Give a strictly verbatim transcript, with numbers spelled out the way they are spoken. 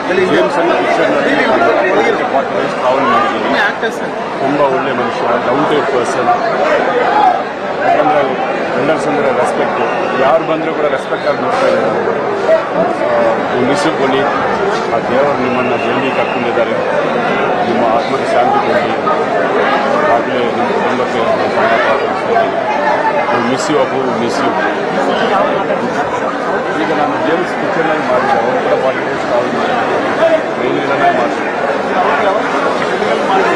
Games ಅನ್ನು ಪಿಕ್ಚರ್ನಲ್ಲಿ forty days travel ಮಾಡಿದ್ದೀನಿ. ತುಂಬ ಒಳ್ಳೆ ಮನುಷ್ಯ, ಡೌನ್ ಟು ಪರ್ಸನ್. ಯಾಕಂದರೆ ಎಲ್ಡರ್ಸ್ ಅಂದರೆ ರೆಸ್ಪೆಕ್ಟು, ಯಾರು ಬಂದರೂ ಕೂಡ ರೆಸ್ಪೆಕ್ಟ್ ಆಗಿ ನೋಡ್ತಾ ಇದ್ದಾರೆ. ಮಿಸ್ಸು ಪುನೀತ್, ಆ ದೇವರು ನಿಮ್ಮನ್ನು ಜಲ್ದಿ ಕರ್ಕೊಂಡಿದ್ದಾರೆ. ನಿಮ್ಮ ಆತ್ಮಕ್ಕೆ ಶಾಂತಿ ಕೊಡಿ. ಆಗಲೇ ನಿಮ್ಮ ಕುಟುಂಬಕ್ಕೆ miss you Appu, miss you. ಈಗ ನಾನು ಗೇಮ್ಸ್ ಪಿಕ್ಚರ್ನಲ್ಲಿ ಮಾಡಿದ್ದೆ, ಅವರು ಕೂಡ ಫಾರ್ಟಿ ಡೇಸ್ ಟ್ರಾವೆಲ್ ಮಾಡಿ ಟ್ರೈನಿಂಗನ್ನೇ ಮಾಡ್ತೀನಿ.